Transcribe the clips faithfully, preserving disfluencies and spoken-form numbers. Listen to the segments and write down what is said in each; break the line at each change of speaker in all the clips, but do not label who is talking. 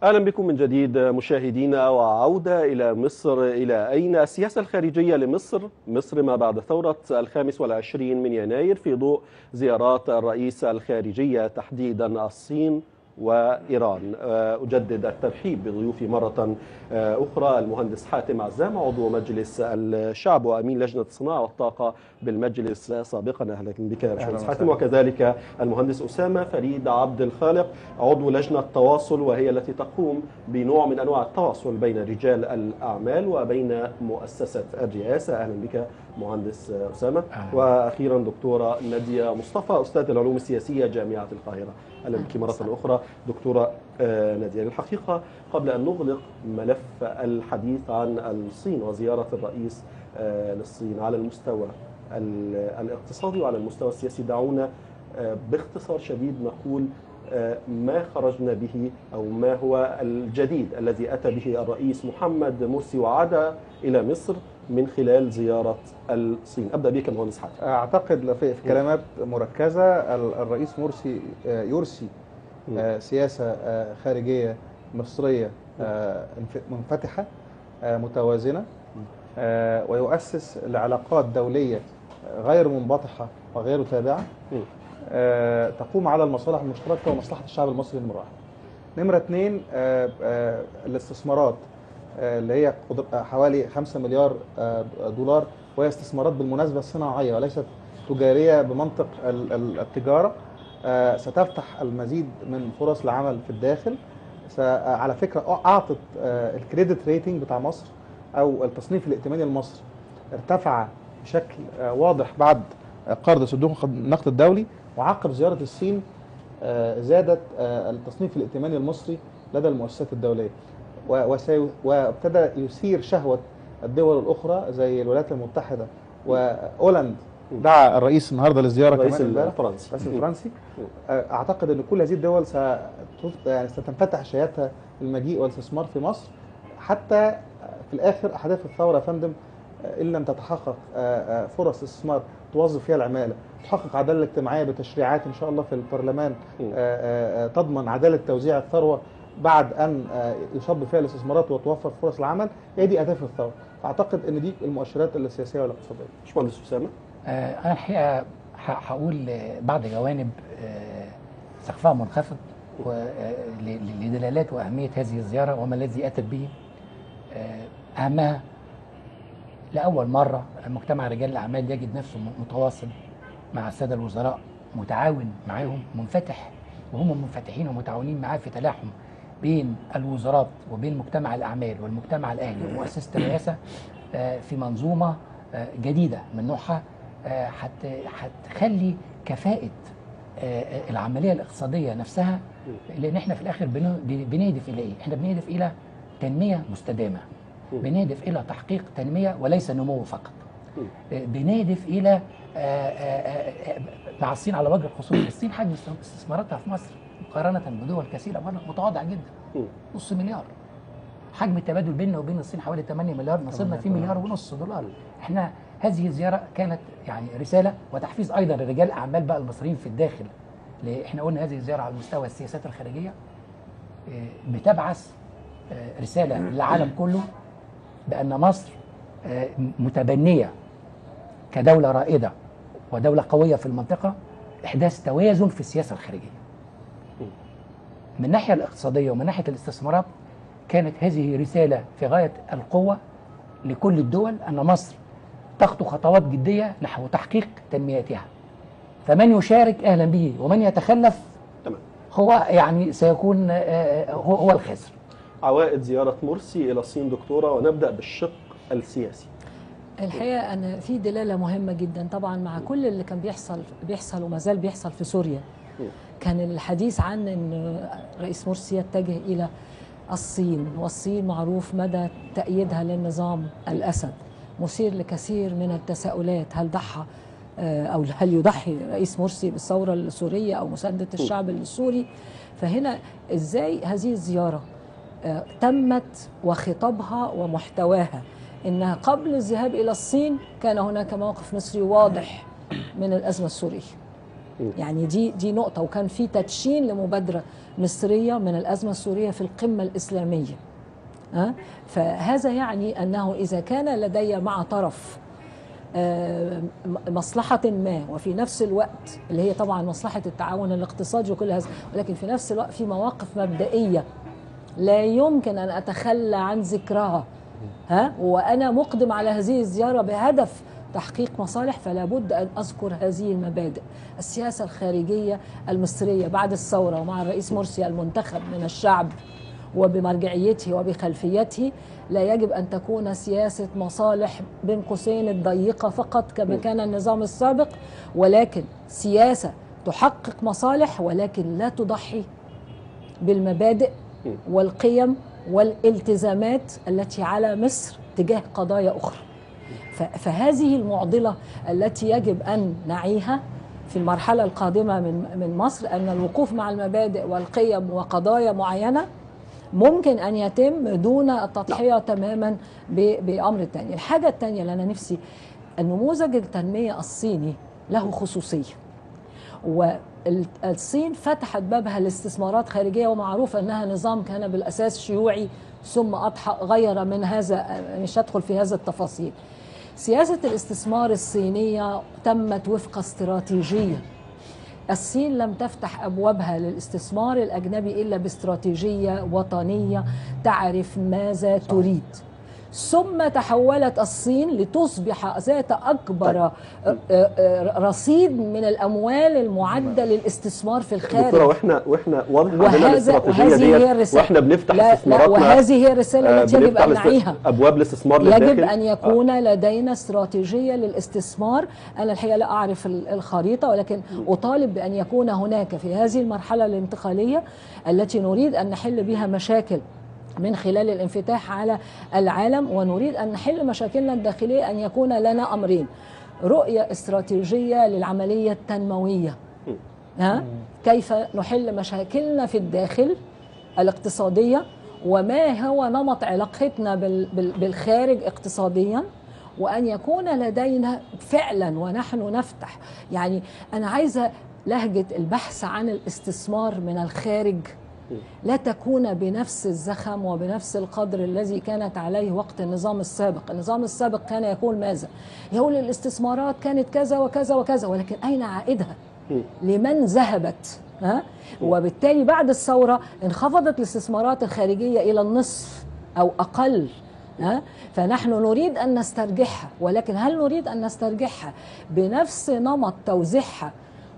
أهلا بكم من جديد مشاهدينا، وعودة إلى مصر. إلى أين السياسة الخارجية لمصر؟ مصر ما بعد ثورة الخامس والعشرين من يناير في ضوء زيارات الرئيس الخارجية تحديدا الصين وإيران. أجدد الترحيب بضيوفي مرة أخرى المهندس حاتم عزام عضو مجلس الشعب وأمين لجنة الصناعة والطاقة بالمجلس سابقا. أهلا بك يا باشمهندس حاتم. وكذلك المهندس أسامة فريد عبد الخالق عضو لجنة التواصل، وهي التي تقوم بنوع من أنواع التواصل بين رجال الأعمال وبين مؤسسة الرئاسة. أهلا بك مهندس أسامة. أهلا. وأخيرا دكتورة نادية مصطفى أستاذ العلوم السياسية جامعة القاهرة. أهلا بك مرة أخرى دكتورة نادية. الحقيقة قبل أن نغلق ملف الحديث عن الصين وزيارة الرئيس للصين على المستوى الاقتصادي وعلى المستوى السياسي، دعونا باختصار شديد نقول ما خرجنا به أو ما هو الجديد الذي أتى به الرئيس محمد مرسي وعاد إلى مصر من خلال زيارة الصين. أبدأ بك مهندس حاتم.
أعتقد في كلمات مركزة الرئيس مرسي يرسي سياسة خارجية مصرية منفتحة متوازنة، ويؤسس لعلاقات دولية غير منبطحة وغير تابعة تقوم على المصالح المشتركة ومصلحة الشعب المصري. نمرة واحد. نمرة اثنين، الاستثمارات اللي هي حوالي خمسة مليار دولار، وهي استثمارات بالمناسبة صناعية وليست تجارية بمنطق التجارة، ستفتح المزيد من فرص العمل في الداخل. على فكرة أعطت الكريدت ريتنج بتاع مصر أو التصنيف الائتماني لمصر ارتفع بشكل واضح بعد قرض صندوق النقد الدولي، وعقب زيارة الصين زادت التصنيف الائتماني المصري لدى المؤسسات الدولية، وابتدى يثير شهوة الدول الأخرى زي الولايات المتحدة وأولاند. دعا الرئيس النهارده للزياره
الرئيس
كمان
الفرنسي
الرئيس الفرنسي. اعتقد ان كل هذه الدول يعني ستنفتح شهياتها المجيء والاستثمار في مصر، حتى في الاخر احداث الثوره يا فندم ان لم تتحقق فرص استثمار توظف فيها العماله، تحقق عداله اجتماعيه بتشريعات ان شاء الله في البرلمان تضمن عداله توزيع الثروه بعد ان يصب فيها الاستثمارات وتوفر فرص العمل، هي دي اهداف الثوره. فاعتقد ان دي المؤشرات السياسيه والاقتصاديه.
باشمهندس اسامه.
أنا الحقيقة هقول بعض جوانب سقفها منخفض لدلالات وأهمية هذه الزيارة وما الذي أتت به. أهمها لأول مرة مجتمع رجال الأعمال يجد نفسه متواصل مع السادة الوزراء، متعاون معاهم، منفتح، وهم منفتحين ومتعاونين معاه في تلاحم بين الوزارات وبين مجتمع الأعمال والمجتمع الأهلي ومؤسسة الرئاسة في منظومة جديدة من نوعها هتخلي كفاءة العملية الاقتصادية نفسها، لأن احنا في الآخر بنهدف إلى إيه؟ احنا بنهدف إلى تنمية مستدامة، بنهدف إلى تحقيق تنمية وليس نمو فقط، بنهدف إلى مع الصين على وجه الخصوص. الصين حجم استثماراتها في مصر مقارنة بدول كثيرة بره متواضع جدا، نص مليار. حجم التبادل بيننا وبين الصين حوالي ثمانية مليار، نصيبنا فيه مليار ونص دولار. احنا هذه الزيارة كانت يعني رسالة وتحفيز أيضا لرجال أعمال بقى المصريين في الداخل. احنا قلنا هذه الزيارة على مستوى السياسات الخارجية بتبعث رسالة للعالم كله بأن مصر متبنية كدولة رائدة ودولة قوية في المنطقة إحداث توازن في السياسة الخارجية. من الناحية الاقتصادية ومن ناحية الاستثمارات كانت هذه رسالة في غاية القوة لكل الدول أن مصر تخطو خطوات جدية نحو تحقيق تنميتها، فمن يشارك أهلا به ومن يتخلف تمام هو يعني سيكون هو, هو الخاسر.
عوائد زيارة مرسي إلى الصين دكتورة، ونبدأ بالشق السياسي.
الحقيقة أنا في دلالة مهمة جدا طبعا مع كل اللي كان بيحصل بيحصل وما زال بيحصل في سوريا. كان الحديث عن أن رئيس مرسي يتجه إلى الصين، والصين معروف مدى تأييدها للنظام الأسد، مثير لكثير من التساؤلات. هل ضحى أو هل يضحي رئيس مرسي بالثورة السورية أو مساندة الشعب السوري؟ فهنا إزاي هذه الزيارة تمت وخطابها ومحتواها إنها قبل الذهاب إلى الصين كان هناك موقف مصري واضح من الأزمة السورية، يعني دي دي نقطة. وكان في تدشين لمبادرة مصرية من الأزمة السورية في القمة الإسلامية. أه؟ فهذا يعني أنه إذا كان لدي مع طرف أه مصلحة ما، وفي نفس الوقت اللي هي طبعا مصلحة التعاون الاقتصادي وكل هذا، ولكن في نفس الوقت في مواقف مبدئية لا يمكن أن أتخلى عن ذكرها، ها، وأنا مقدم على هذه الزيارة بهدف تحقيق مصالح، فلا بد أن أذكر هذه المبادئ. السياسة الخارجية المصرية بعد الثورة ومع الرئيس مرسي المنتخب من الشعب وبمرجعيته وبخلفيته لا يجب أن تكون سياسة مصالح بين قوسين الضيقة فقط كما كان النظام السابق، ولكن سياسة تحقق مصالح ولكن لا تضحي بالمبادئ والقيم والالتزامات التي على مصر تجاه قضايا أخرى. فهذه المعضلة التي يجب أن نعيها في المرحلة القادمة من من مصر، أن الوقوف مع المبادئ والقيم وقضايا معينة ممكن أن يتم دون التضحية تماما بأمر الثاني. الحاجة الثانية اللي أنا نفسي، النموذج التنمية الصيني له خصوصية، والصين فتحت بابها لاستثمارات خارجية، ومعروف أنها نظام كان بالأساس شيوعي ثم أضحى غير من هذا، مش هدخل في هذا التفاصيل. سياسة الاستثمار الصينية تمت وفق استراتيجية. الصين لم تفتح أبوابها للاستثمار الأجنبي إلا باستراتيجية وطنية تعرف ماذا تريد. ثم تحولت الصين لتصبح ذات أكبر رصيد من الأموال المعدة للاستثمار في الخارج.
دكتورة، واحنا واحنا واضح عندنا الاستراتيجية ديت، واحنا بنفتح استثماراتنا،
وهذه هي الرسالة التي يجب أن نعيها.
أبواب الاستثمار للداخل.
يجب أن يكون آه. لدينا استراتيجية للاستثمار. أنا الحقيقة لا أعرف الخريطة، ولكن أطالب بأن يكون هناك في هذه المرحلة الانتقالية التي نريد أن نحل بها مشاكل من خلال الانفتاح على العالم، ونريد أن نحل مشاكلنا الداخلية، أن يكون لنا أمرين: رؤية استراتيجية للعملية التنموية، ها؟ كيف نحل مشاكلنا في الداخل الاقتصادية، وما هو نمط علاقتنا بالخارج اقتصاديا، وأن يكون لدينا فعلا ونحن نفتح. يعني أنا عايزة لهجة البحث عن الاستثمار من الخارج لا تكون بنفس الزخم وبنفس القدر الذي كانت عليه وقت النظام السابق. النظام السابق كان يقول ماذا؟ يقول الاستثمارات كانت كذا وكذا وكذا، ولكن أين عائدها؟ لمن ذهبت؟ ها؟ وبالتالي بعد الثورة انخفضت الاستثمارات الخارجية إلى النصف أو أقل. ها؟ فنحن نريد أن نسترجعها، ولكن هل نريد أن نسترجعها بنفس نمط توزيعها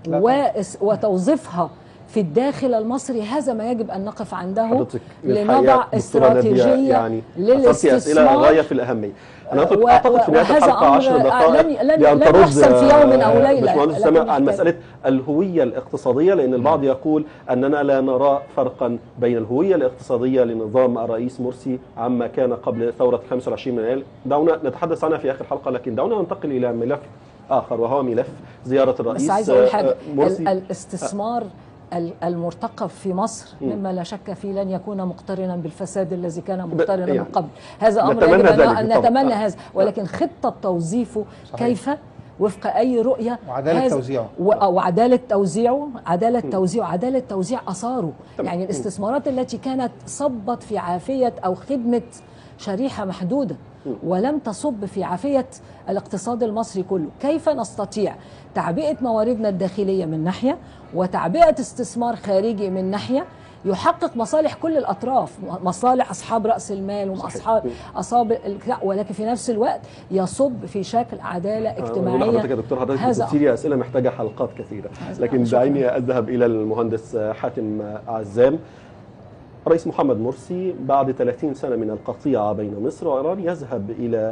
وتوظيفها في الداخل المصري؟ هذا ما يجب أن نقف عنده لنضع استراتيجية
يعني
للاستثمار.
أسئلة غاية في الأهمية. أنا أعتقد في نهاية الحلقة عشر دقائق
لن يحصل في يوم أو ليلة.
باشمهندس سامع عن مسألة الهوية الاقتصادية، لأن البعض يقول أننا لا نرى فرقا بين الهوية الاقتصادية لنظام الرئيس مرسي عما كان قبل ثورة خمسة وعشرين من يناير. دعونا نتحدث عنها في آخر حلقة، لكن دعونا ننتقل إلى ملف آخر، وهو ملف زيارة الرئيس
بس عايز أقول حاجة،
مرسي.
الاستثمار المرتقب في مصر مما لا شك فيه لن يكون مقترنا بالفساد الذي كان مقترنا يعني من قبل. هذا أمر يجب أن نتمنى هذا، ولكن خطة توظيفه كيف وفق أي رؤية،
وعدالة توزيعه
وعدالة توزيعه عدالة توزيعه عدالة توزيع أثاره. يعني الاستثمارات التي كانت صبت في عافية أو خدمة شريحة محدودة ولم تصب في عافية الاقتصاد المصري كله، كيف نستطيع تعبئة مواردنا الداخلية من ناحية، وتعبئة استثمار خارجي من ناحية يحقق مصالح كل الأطراف، مصالح أصحاب رأس المال وأصحاب أصحاب، ولكن في نفس الوقت يصب في شكل عدالة اجتماعية.
حضرتك يا دكتور، حضرتك بتثيري أسئلة محتاجة حلقات كثيرة، لكن دعيني أذهب إلى المهندس حاتم عزام. الرئيس محمد مرسي بعد ثلاثين سنة من القطيعة بين مصر وإيران يذهب إلى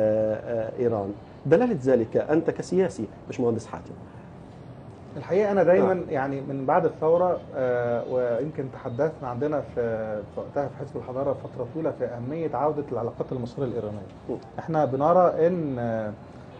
إيران، دلالة ذلك أنت كسياسي باشمهندس حاتم؟
الحقيقة أنا دايما آه. يعني من بعد الثورة آه ويمكن تحدثنا عندنا في وقتها في حزب الحضارة فترة طويلة في أهمية عودة العلاقات المصرية الإيرانية. م. احنا بنرى أن آه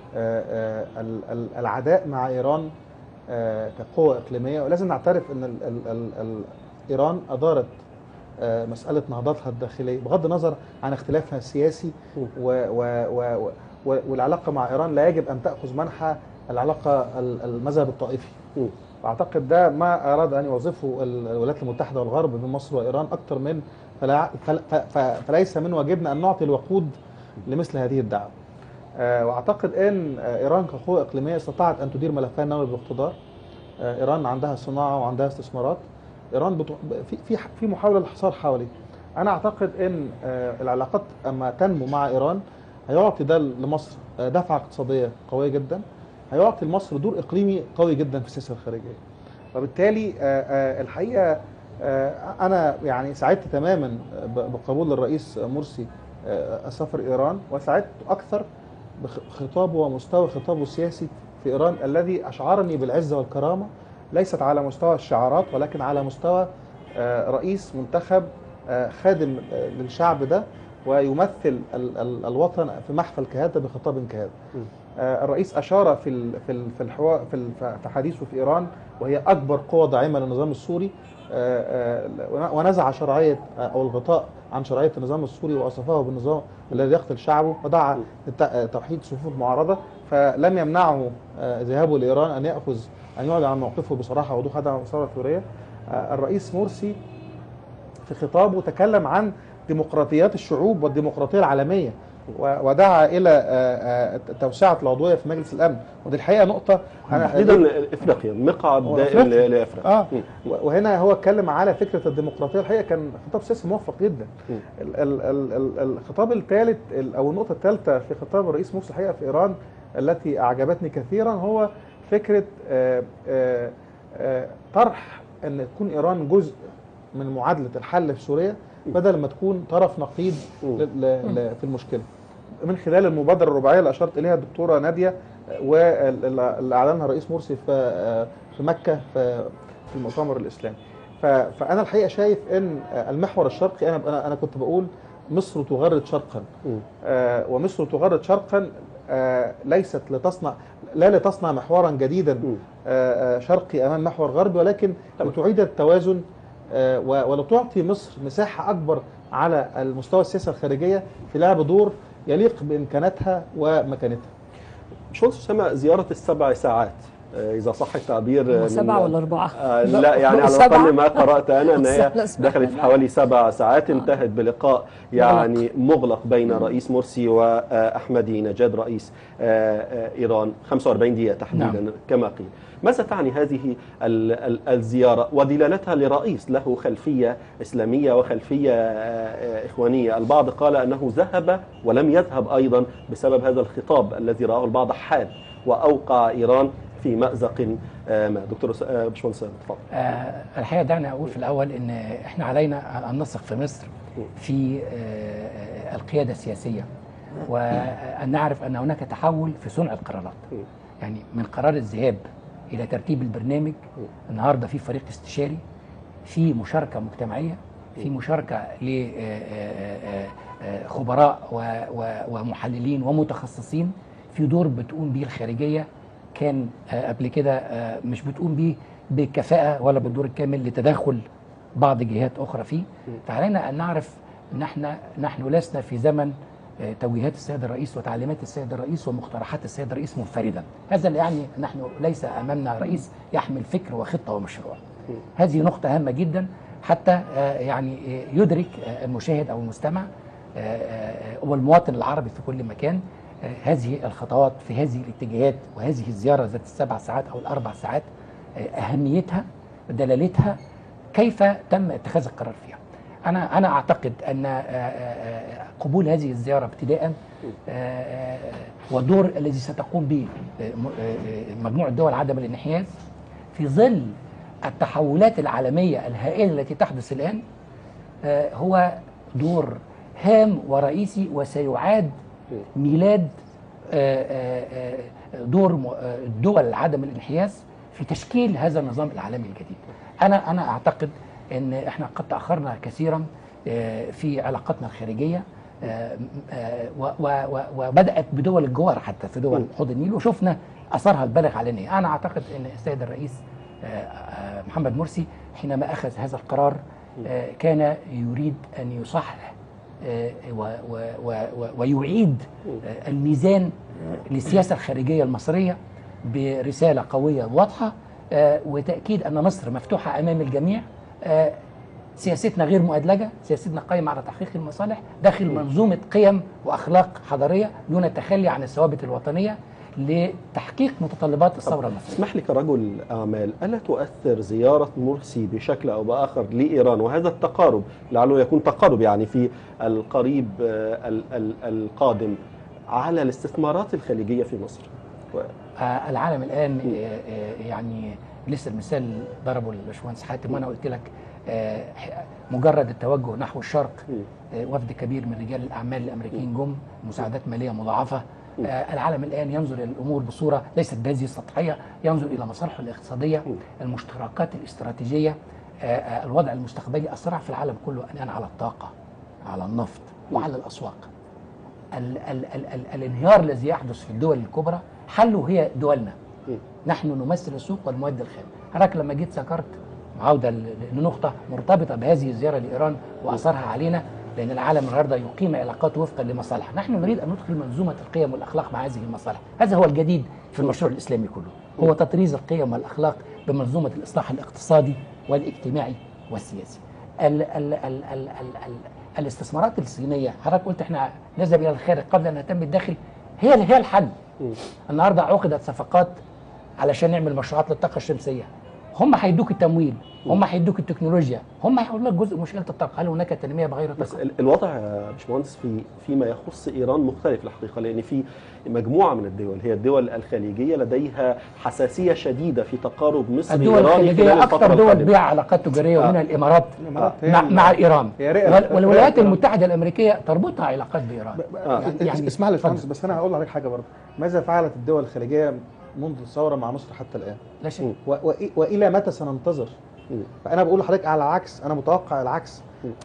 آه العداء مع إيران آه كقوة إقليمية، ولازم نعترف أن ال ال ال ال إيران أدارت آه مسألة نهضتها الداخلية بغض النظر عن اختلافها السياسي، و و و و والعلاقة مع إيران لا يجب أن تأخذ منحى العلاقة المذهب الطائفي. واعتقد ده ما اراد ان يوظفه الولايات المتحده والغرب من مصر وايران اكثر من فلا فلا فليس من واجبنا ان نعطي الوقود لمثل هذه الدعوه. أه واعتقد ان ايران كقوه اقليميه استطاعت ان تدير ملفها النووي باقتدار. أه ايران عندها صناعه وعندها استثمارات. ايران بتو... في في في محاوله للحصار حواليه. انا اعتقد ان أه العلاقات اما تنمو مع ايران هيعطي ده لمصر دفعه اقتصاديه قويه جدا، هيعطي لمصر دور اقليمي قوي جدا في السياسه الخارجيه. وبالتالي الحقيقه انا يعني سعدت تماما بقبول الرئيس مرسي السفر ايران، وسعدت اكثر بخطابه ومستوى خطابه السياسي في ايران الذي اشعرني بالعزه والكرامه، ليست على مستوى الشعارات ولكن على مستوى رئيس منتخب خادم للشعب ده ويمثل الوطن في محفل كهذا بخطاب كهذا. الرئيس اشار في في في الحوار في حديثه في ايران وهي اكبر قوه داعمه للنظام السوري، ونزع شرعيه او الغطاء عن شرعيه النظام السوري ووصفه بالنظام الذي يقتل شعبه، ودعا توحيد صفوف المعارضه، فلم يمنعه ذهابه لايران ان ياخذ ان يعلن عن موقفه بصراحه ووضوح عدم الثوره الثوريه. الرئيس مرسي في خطابه تكلم عن ديمقراطيات الشعوب والديمقراطيه العالميه، ودعا الى توسعه العضويه في مجلس الامن، ودي الحقيقه نقطه
تحديدا افريقيا مقعد دائم لافريقيا.
اه وهنا هو اتكلم على فكره الديمقراطيه، الحقيقه كان خطاب سياسي موفق جدا. الخطاب الثالث او النقطه الثالثه في خطاب الرئيس مرسي الحقيقه في ايران التي اعجبتني كثيرا هو فكره آآ آآ آآ طرح ان تكون ايران جزء من معادله الحل في سوريا بدل ما تكون طرف نقيض في المشكله، من خلال المبادره الرباعيه اللي اشارت اليها الدكتوره ناديه واللي اعلنها الرئيس مرسي في في مكه في المؤتمر الاسلامي. فانا الحقيقه شايف ان المحور الشرقي، انا انا كنت بقول مصر تغرد شرقا، ومصر تغرد شرقا ليست لتصنع لا لتصنع محورا جديدا شرقي امام محور غربي، ولكن لتعيد التوازن ولتعطي مصر مساحه اكبر على المستوى السياسه الخارجيه في لعب دور يليق بامكاناتها ومكانتها.
باشمهندس اسامه، زياره السبع ساعات اذا صح التعبير،
سبعه ولا اربعه؟
آه لا يعني على الاقل ما قرات انا ان هي دخلت في حوالي سبع ساعات، انتهت بلقاء يعني مغلق بين رئيس مرسي واحمدي نجاد رئيس ايران، خمسة وأربعين دقيقه تحديدا. نعم. كما قيل. ماذا تعني هذه الزياره ودلالتها لرئيس له خلفيه اسلاميه وخلفيه اخوانيه؟ البعض قال انه ذهب ولم يذهب ايضا بسبب هذا الخطاب الذي راه البعض حاد واوقع ايران في مأزق ما. دكتور باشمهندس اتفضل.
آه الحقيقه دعني اقول في الاول ان احنا علينا ان نثق في مصر في آه القياده السياسيه، وان نعرف ان هناك تحول في صنع القرارات. يعني من قرار الذهاب الى ترتيب البرنامج، النهارده في فريق استشاري، في مشاركه مجتمعيه، في مشاركه لخبراء ومحللين ومتخصصين في دور بتقوم به الخارجيه كان قبل كده مش بتقوم به بكفاءة ولا بالدور الكامل لتدخل بعض جهات أخرى فيه. فعلينا أن نعرف أن احنا نحن لسنا في زمن توجيهات السيد الرئيس وتعليمات السيد الرئيس ومقترحات السيد الرئيس منفردا. هذا اللي يعني نحن ليس أمامنا رئيس يحمل فكر وخطة ومشروع. هذه نقطة هامة جدا حتى يعني يدرك المشاهد أو المستمع والمواطن العربي في كل مكان هذه الخطوات في هذه الاتجاهات وهذه الزيارة ذات السبع ساعات أو الأربع ساعات، أهميتها ودلالتها، كيف تم اتخاذ القرار فيها. أنا أنا أعتقد أن قبول هذه الزيارة ابتداء والدور الذي ستقوم به مجموعة دول عدم الانحياز في ظل التحولات العالمية الهائلة التي تحدث الآن هو دور هام ورئيسي، وسيعاد ميلاد دور دول عدم الانحياز في تشكيل هذا النظام العالمي الجديد. انا انا اعتقد ان احنا قد تاخرنا كثيرا في علاقاتنا الخارجيه، وبدات بدول الجوار حتى في دول حوض النيل، وشفنا اثرها البالغ علينا. انا اعتقد ان السيد الرئيس محمد مرسي حينما اخذ هذا القرار كان يريد ان يصحح ويعيد الميزان للسياسة الخارجية المصرية برسالة قوية واضحة آه وتاكيد ان مصر مفتوحه امام الجميع. آه سياستنا غير مؤدلجه، سياستنا قائمه على تحقيق المصالح داخل منظومه قيم واخلاق حضاريه دون التخلي عن الثوابت الوطنيه لتحقيق متطلبات الثوره المصريه.
اسمح لي كرجل اعمال، الا تؤثر زياره مرسي بشكل او باخر لايران وهذا التقارب لعله يكون تقارب يعني في القريب القادم على الاستثمارات الخليجيه في مصر؟
آه العالم الان آه يعني لسه المثال ضربه الباشمهندس حاتم وانا قلت لك آه مجرد التوجه نحو الشرق آه وفد كبير من رجال الاعمال الامريكيين جم، مساعدات ماليه مضاعفه. آه العالم الان ينظر الى الامور بصوره ليست بهذه السطحيه، ينظر الى مصالحه الاقتصاديه، المشتركات الاستراتيجيه، آه آه الوضع المستقبلي. الصراع في العالم كله الان على الطاقه، على النفط وعلى الاسواق. ال ال ال ال الانهيار الذي يحدث في الدول الكبرى حله هي دولنا. نحن نمثل السوق والمواد الخام. حضرتك لما جيت ذكرت عوده لنقطه مرتبطه بهذه الزياره لايران واثرها علينا، لان العالم النهارده يقيم علاقاته وفقا لمصالح، نحن نريد ان ندخل منظومه القيم والاخلاق مع هذه المصالح. هذا هو الجديد في المشروع الاسلامي كله، هو تطريز القيم والاخلاق بمنظومه الاصلاح الاقتصادي والاجتماعي والسياسي. ال ال ال ال ال ال الاستثمارات الصينيه، حضرتك قلت احنا نذهب الى الخارج قبل ان نهتم بالداخل، هي هي الحل. النهارده عقدت صفقات علشان نعمل مشروعات للطاقه الشمسيه. هم هيدوك التمويل، هم هيدوك التكنولوجيا، هم هيحلوا لك جزء من مشكله الطاقه. هل هناك تنميه بغير الطاقه؟
بس الوضع يا باشمهندس في فيما يخص ايران مختلف الحقيقه، لان في مجموعه من الدول هي الدول الخليجيه لديها حساسيه شديده في تقارب مصر
الدول
ايراني
الخليجيه اكثر دول بيع علاقات تجاريه آه. ومنها الامارات
آه.
مع, مع ايران،
وال
والولايات المتحده الامريكيه تربطها علاقات بايران.
آه. يعني اسمح لي يا باشمهندس، بس انا هقول لحضرتك حاجه برضه. ماذا فعلت الدول الخليجيه منذ الثوره مع مصر حتى الان؟
لا شيء.
والى متى سننتظر؟ فانا بقول لحضرتك على العكس، انا متوقع العكس.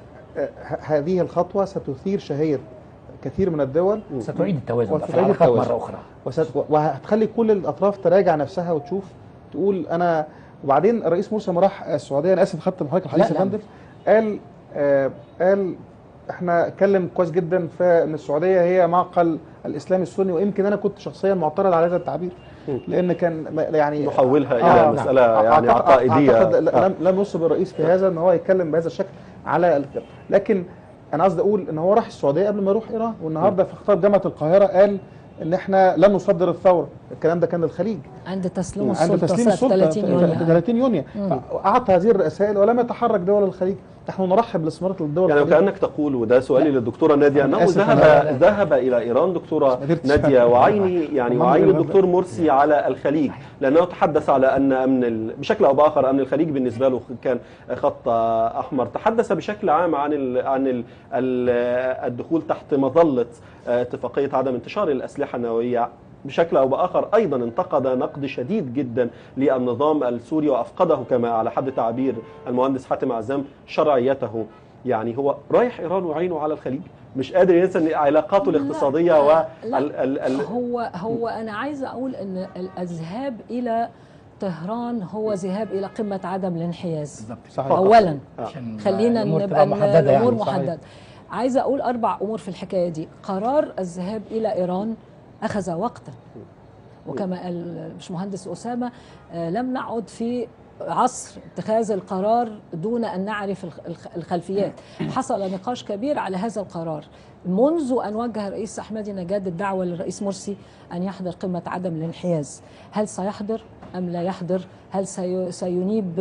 هذه الخطوه ستثير شهيه كثير من الدول،
ستعيد التوازن
في العلاقات
مره اخرى،
وهتخلي كل الاطراف تراجع نفسها وتشوف تقول انا. وبعدين الرئيس مرسي لما راح السعوديه، انا اسف خدت من حضرتك الحديث يا فندم، قال آه قال احنا اتكلم كويس جدا في ان السعوديه هي معقل الاسلام السني، ويمكن انا كنت شخصيا معترض على هذا التعبير، لان كان يعني
نحولها
آه
الى مساله آه يعني عقائديه.
اعتقد آه لم يصب الرئيس في هذا ان هو يتكلم بهذا الشكل على، لكن انا قصدي اقول ان هو راح السعوديه قبل ما يروح ايران، والنهارده في خطاب جامعه القاهره قال ان احنا لن نصدر الثوره. الكلام ده كان للخليج
عند تسليم
السلطه عند تسليم السلطه
ثلاثين يونيو
ثلاثين يونيو اعطى هذه الرسائل ولم يتحرك دول الخليج. نحن نرحب بالاستثمارات للدول
يعني
الخليج.
كأنك تقول، وده سؤالي للدكتورة نادية، أنه ذهب ذهب إلى إيران دكتورة نادية وعيني يعني وعين الدكتور مرسي على الخليج، لأنه تحدث على أن أمن ال... بشكل أو بآخر أمن الخليج بالنسبة له كان خط أحمر. تحدث بشكل عام عن ال... عن ال... الدخول تحت مظلة اتفاقية عدم انتشار الأسلحة النووية. بشكل أو بآخر أيضا انتقد نقد شديد جدا للنظام السوري وأفقده كما على حد تعبير المهندس حاتم عزام شرعيته. يعني هو رايح إيران وعينه على الخليج، مش قادر ينسى علاقاته الاقتصادية و ال ال
هو هو أنا عايزة أقول أن الذهاب إلى طهران هو ذهاب إلى قمة عدم الانحياز. أولا خلينا نبقى الأمور محددة. عايزة أقول أربع أمور في الحكاية دي. قرار الذهاب إلى إيران أخذ وقتا، وكما قال الباشمهندس أسامة لم نعد في عصر اتخاذ القرار دون أن نعرف الخلفيات. حصل نقاش كبير على هذا القرار منذ أن وجه الرئيس أحمدي نجاد الدعوة للرئيس مرسي أن يحضر قمة عدم الانحياز. هل سيحضر أم لا يحضر؟ هل سينيب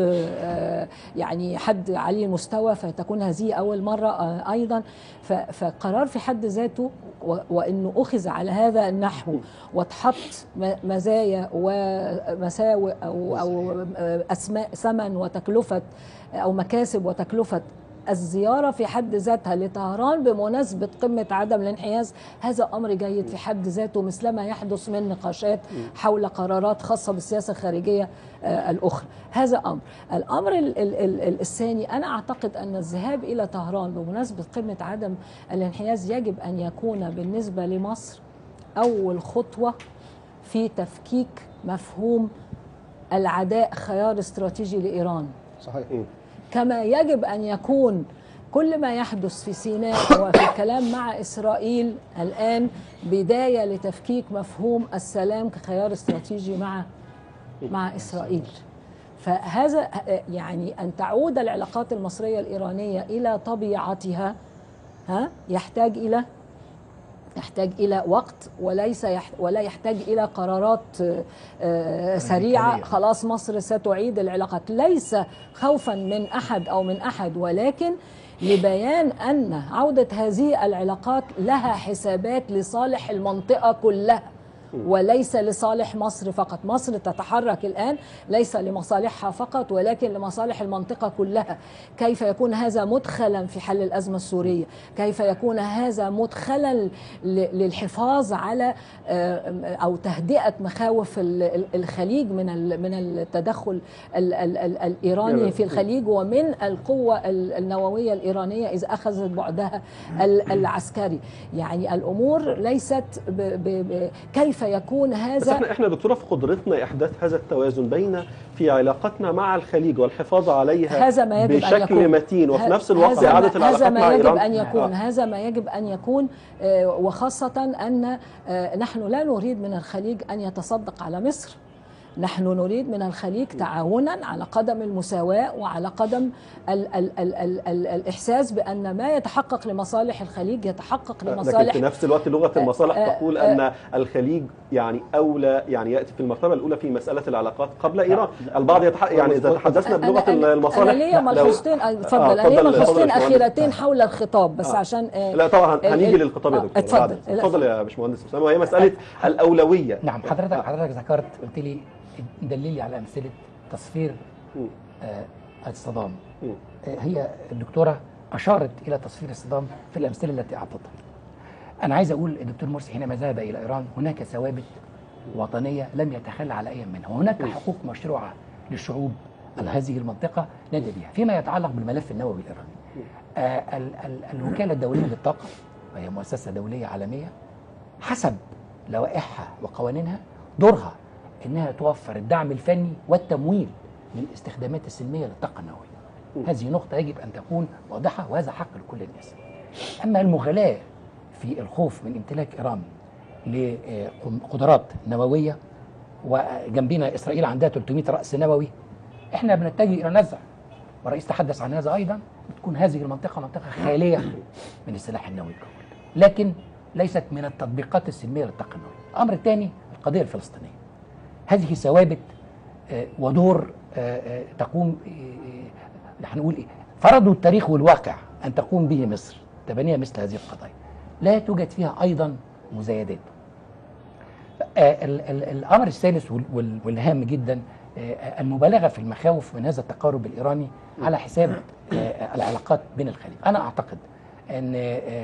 يعني حد علي المستوى فتكون هذه أول مرة أيضا؟ فقرار في حد ذاته، وأنه أخذ على هذا النحو وتحط مزايا ومساوئ أو, أو أسماء ثمن وتكلفة أو مكاسب وتكلفة الزيارة في حد ذاتها لطهران بمناسبة قمة عدم الانحياز، هذا أمر جيد في حد ذاته، مثلما يحدث من نقاشات حول قرارات خاصة بالسياسة الخارجية الأخرى. هذا أمر. الأمر ال ال ال الثاني، أنا أعتقد أن الذهاب إلى طهران بمناسبة قمة عدم الانحياز يجب أن يكون بالنسبة لمصر أول خطوة في تفكيك مفهوم العداء خيار استراتيجي لإيران.
صحيح.
كما يجب أن يكون كل ما يحدث في سيناء وفي الكلام مع إسرائيل الآن بداية لتفكيك مفهوم السلام كخيار استراتيجي مع مع إسرائيل. فهذا يعني أن تعود العلاقات المصرية الإيرانية إلى طبيعتها ها يحتاج إلى يحتاج إلى وقت، وليس يح ولا يحتاج إلى قرارات سريعة خلاص مصر ستعيد العلاقات، ليس خوفا من أحد أو من أحد، ولكن لبيان أن عودة هذه العلاقات لها حسابات لصالح المنطقة كلها وليس لصالح مصر فقط. مصر تتحرك الآن ليس لمصالحها فقط ولكن لمصالح المنطقة كلها. كيف يكون هذا مدخلا في حل الأزمة السورية؟ كيف يكون هذا مدخلا للحفاظ على أو تهدئة مخاوف الخليج من من التدخل الإيراني في الخليج ومن القوة النووية الإيرانية إذا أخذت بعدها العسكري؟ يعني الأمور ليست ب ب كيف يكون هذا.
بس احنا احنا دكتوره في قدرتنا احداث هذا التوازن بين في علاقتنا مع الخليج والحفاظ عليها
هذا ما يجب
بشكل
أن يكون.
متين، وفي نفس الوقت
اعاده
العلاقات
هذا
مع
ما يجب
ايران.
ان يكون. هذا ما يجب ان يكون، وخاصه ان نحن لا نريد من الخليج ان يتصدق على مصر. نحن نريد من الخليج تعاونا على قدم المساواة وعلى قدم ال ال ال ال ال الإحساس بأن ما يتحقق لمصالح الخليج يتحقق لمصالح.
لكن في نفس الوقت لغة المصالح تقول أن الخليج يعني أولى، يعني يأتي في المرتبة الأولى في مسألة العلاقات قبل إيران. البعض يتحقق يعني إذا تحدثنا بلغة المصالح.
أنا ليا ملحوظتين اتفضل أنا ليا ملحوظتين أخيرتين حول الخطاب بس آه. عشان آه
لا طبعا هنيجي للخطاب يا دكتور.
اتفضل
اتفضل يا باشمهندس أسامة. وهي مسألة الأولوية.
نعم حضرتك حضرتك ذكرت قلت لي دليلي على أمثلة تصفير آه الصدام. آه هي الدكتورة أشارت إلى تصفير الصدام في الأمثلة التي أعطتها. أنا عايز أقول الدكتور مرسي حينما ذهب إلى إيران هناك ثوابت وطنية لم يتخلى على أي منها، وهناك حقوق مشروعة للشعوب هذه المنطقة ندى بها. فيما يتعلق بالملف النووي الإيراني، آه ال ال الوكالة الدولية للطاقة وهي مؤسسة دولية عالمية حسب لوائحها وقوانينها دورها انها توفر الدعم الفني والتمويل للاستخدامات السلميه للطاقه النوويه. هذه نقطه يجب ان تكون واضحه وهذا حق لكل الناس. اما المغالاه في الخوف من امتلاك ايران لقدرات نوويه وجنبنا اسرائيل عندها ثلاثمائة راس نووي، احنا بنتجه الى نزع، والرئيس تحدث عن هذا ايضا، تكون هذه المنطقه منطقه خاليه من السلاح النووي، لكن ليست من التطبيقات السلميه للطاقه النوويه. الامر الثاني القضيه الفلسطينيه. هذه ثوابت ودور تقوم هنقول ايه فرضوا التاريخ والواقع ان تقوم به مصر تبنيها مثل هذه القضايا. لا توجد فيها ايضا مزايدات. الامر الثالث والهام جدا المبالغه في المخاوف من هذا التقارب الايراني على حساب العلاقات بين الخليج. انا اعتقد ان